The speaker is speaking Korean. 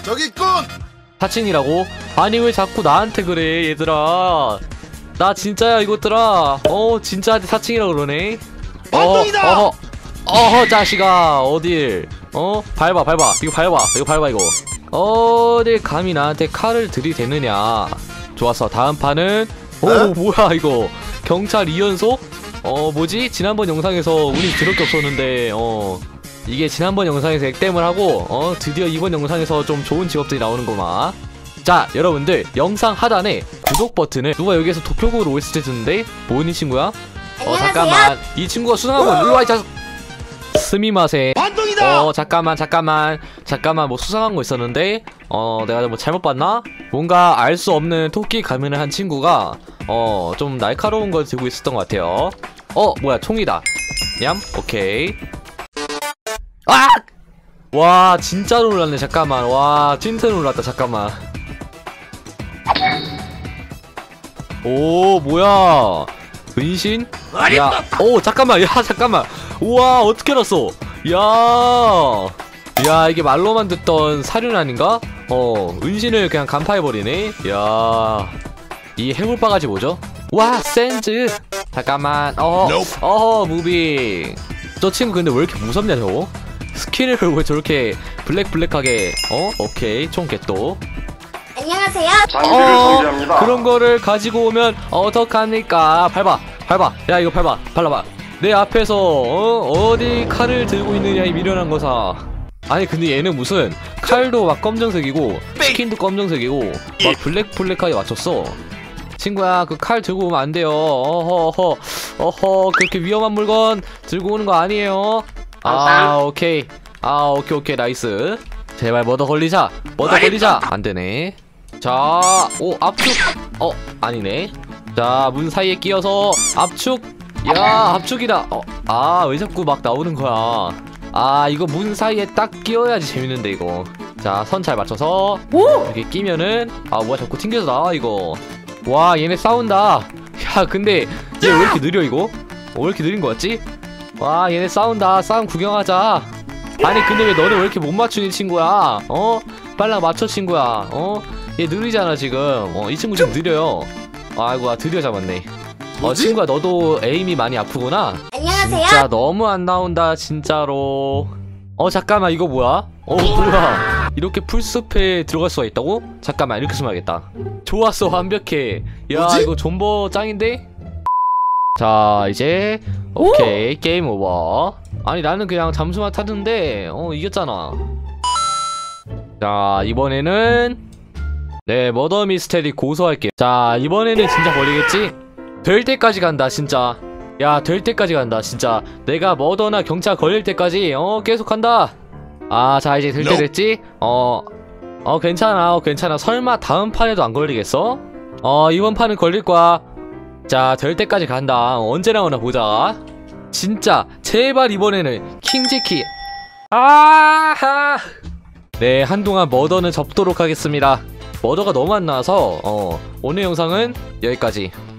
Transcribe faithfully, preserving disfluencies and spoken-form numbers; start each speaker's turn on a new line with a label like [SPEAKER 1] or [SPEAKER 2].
[SPEAKER 1] 저기 있군.
[SPEAKER 2] 사칭이라고? 아니 왜 자꾸 나한테 그래 얘들아. 나 진짜야 이것들아. 어 진짜한테 사칭이라고 그러네.
[SPEAKER 1] 반동이다.
[SPEAKER 2] 어허 어허 자식아 어딜 어 밟아 밟아 이거 밟아 이거 밟아 이거 어딜 감히 나한테 칼을 들이대느냐. 좋았어. 다음 판은 오
[SPEAKER 1] 에?
[SPEAKER 2] 뭐야 이거 경찰 이 연속? 어 뭐지? 지난번 영상에서 운이 드럽게 없었는데 어 이게 지난번 영상에서 액땜을 하고 어 드디어 이번 영상에서 좀 좋은 직업들이 나오는구만. 자 여러분들 영상 하단에 구독 버튼을 누가 여기에서 도표곡으로 오에스티 듣는데 뭐니 친구야? 어 잠깐만 이 친구가 수상하고 일로와 이 자식. 스미마세.
[SPEAKER 1] 반동이다.
[SPEAKER 2] 어 잠깐만 잠깐만 잠깐만 뭐 수상한 거 있었는데 어 내가 뭐 잘못 봤나? 뭔가 알 수 없는 토끼 가면을 한 친구가 어 좀 날카로운 걸 들고 있었던 것 같아요. 어 뭐야 총이다. 냠 오케이. 아! 와 진짜 놀랐네. 잠깐만 와 진짜 놀랐다. 잠깐만. 오 뭐야 은신? 야, 오 잠깐만, 야 잠깐만, 우와 어떻게 알았어? 야, 야 이게 말로만 듣던 사륜 아닌가? 어 은신을 그냥 간파해버리네. 야, 이 해물바가지 뭐죠? 와 센즈. 잠깐만, 어허, 어허 무빙. 저 친구 근데 왜 이렇게 무섭냐 저거? 스킨을 왜 저렇게 블랙 블랙하게? 어? 오케이 총 개또.
[SPEAKER 3] 안녕하세요.
[SPEAKER 4] 장비를
[SPEAKER 2] 어,
[SPEAKER 4] 정지합니다.
[SPEAKER 2] 그런 거를 가지고 오면 어떡합니까? 밟아 밟아 야 이거 밟아 발라봐. 내 앞에서 어? 어디 칼을 들고 있느냐 이 미련한 거사. 아니 근데 얘는 무슨 칼도 막 검정색이고 스킨도 검정색이고 막 블랙 블랙하게 맞췄어. 친구야 그 칼 들고 오면 안 돼요. 어허 어허 그렇게 위험한 물건 들고 오는 거 아니에요. 아 오케이 아 오케이 오케이 나이스. 제발 머더 걸리자 머더 걸리자. 안되네. 자, 오 압축. 어 아니네. 자 문 사이에 끼어서 압축. 야 압축이다. 어, 아 왜 자꾸 막 나오는 거야. 아 이거 문 사이에 딱 끼워야지 재밌는데 이거. 자 선 잘 맞춰서 이렇게 끼면은 아 뭐야 자꾸 튕겨서 나와 이거. 와 얘네 싸운다. 야 근데 얘 왜 이렇게 느려 이거? 어, 왜 이렇게 느린 거 같지? 와 얘네 싸운다. 싸움 구경하자. 아니 근데 왜 너는 왜 이렇게 못 맞추니 친구야? 어? 빨라 맞춰 친구야. 어? 얘 느리잖아 지금. 어 이 친구 좀 느려요. 아이고 아 드디어 잡았네. 어 친구야 너도 에임이 많이 아프구나.
[SPEAKER 3] 안녕하세요.
[SPEAKER 2] 진짜 너무 안 나온다 진짜로. 어 잠깐만 이거 뭐야? 어 뭐야 이렇게 풀숲에 들어갈 수가 있다고? 잠깐만 이렇게 숨어야겠다. 좋았어 완벽해. 야
[SPEAKER 1] 뭐지?
[SPEAKER 2] 이거 존버 짱인데? 자 이제 오케이 오! 게임 오버. 아니 나는 그냥 잠수만 탔는데 어 이겼잖아. 자 이번에는 네 머더 미스테리 고소할게요. 자 이번에는 진짜 걸리겠지? 될 때까지 간다 진짜. 야 될 때까지 간다 진짜. 내가 머더나 경찰 걸릴 때까지 어 계속 한다. 아 자 이제 될 때 됐지? 어 어 괜찮아 어, 괜찮아. 설마 다음 판에도 안 걸리겠어? 어 이번 판은 걸릴 거야. 자 될 때까지 간다. 언제 나오나 보자. 진짜 제발 이번에는 킹지키. 아하. 네 한동안 머더는 접도록 하겠습니다. 머더가 너무 안 나와서 어 오늘 영상은 여기까지.